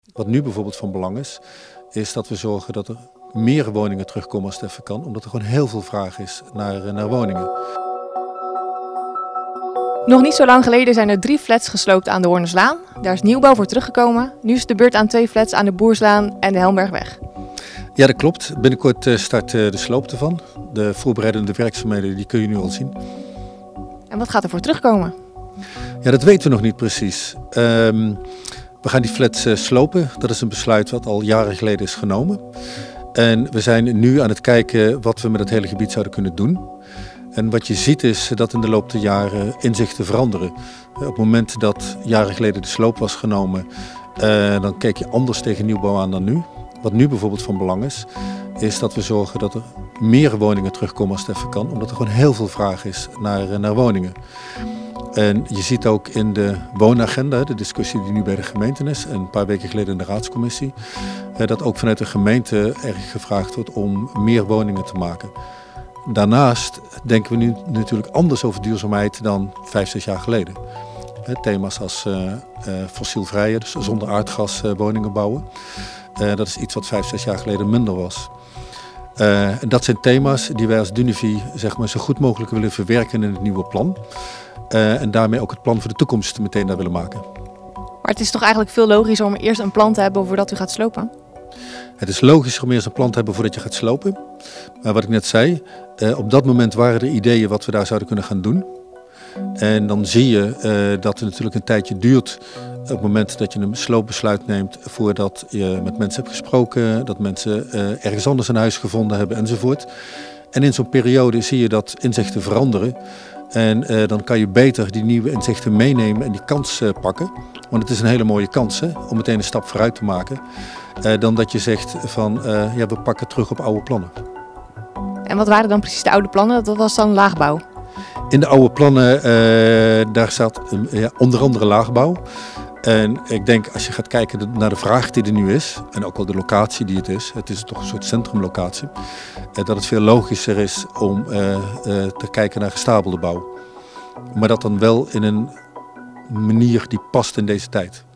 Wat nu bijvoorbeeld van belang is dat we zorgen dat er meer woningen terugkomen als het even kan. Omdat er gewoon heel veel vraag is naar woningen. Nog niet zo lang geleden zijn er 3 flats gesloopt aan de Hoornerslaan. Daar is nieuwbouw voor teruggekomen. Nu is het de beurt aan 2 flats aan de Boerslaan en de Helmbergweg. Ja, dat klopt. Binnenkort start de sloop ervan. De voorbereidende werkzaamheden die kun je nu al zien. En wat gaat er voor terugkomen? Ja, dat weten we nog niet precies. We gaan die flats slopen. Dat is een besluit wat al jaren geleden is genomen. En we zijn nu aan het kijken wat we met het hele gebied zouden kunnen doen. En wat je ziet is dat in de loop der jaren inzichten veranderen. Op het moment dat jaren geleden de sloop was genomen, dan keek je anders tegen nieuwbouw aan dan nu. Wat nu bijvoorbeeld van belang is dat we zorgen dat er meer woningen terugkomen als het even kan. Omdat er gewoon heel veel vraag is naar woningen. En je ziet ook in de woonagenda, de discussie die nu bij de gemeente is en een paar weken geleden in de raadscommissie, dat ook vanuit de gemeente erg gevraagd wordt om meer woningen te maken. Daarnaast denken we nu natuurlijk anders over duurzaamheid dan 5, 6 jaar geleden. Thema's als fossielvrije, dus zonder aardgas woningen bouwen. Dat is iets wat 5, 6 jaar geleden minder was. En dat zijn thema's die wij als Dunivi zeg maar, zo goed mogelijk willen verwerken in het nieuwe plan. En daarmee ook het plan voor de toekomst meteen daar willen maken. Maar het is toch eigenlijk veel logischer om eerst een plan te hebben voordat u gaat slopen? Het is logischer om eerst een plan te hebben voordat je gaat slopen. Maar wat ik net zei, op dat moment waren er ideeën wat we daar zouden kunnen gaan doen. En dan zie je dat het natuurlijk een tijdje duurt op het moment dat je een sloopbesluit neemt voordat je met mensen hebt gesproken, dat mensen ergens anders een huis gevonden hebben enzovoort. En in zo'n periode zie je dat inzichten veranderen. En dan kan je beter die nieuwe inzichten meenemen en die kans pakken. Want het is een hele mooie kans om meteen een stap vooruit te maken. Dan dat je zegt van ja, we pakken terug op oude plannen. En wat waren dan precies de oude plannen? Dat was dan laagbouw? In de oude plannen daar staat onder andere laagbouw. En ik denk als je gaat kijken naar de vraag die er nu is, en ook wel de locatie die het is toch een soort centrumlocatie, dat het veel logischer is om te kijken naar gestapelde bouw. Maar dat dan wel in een manier die past in deze tijd.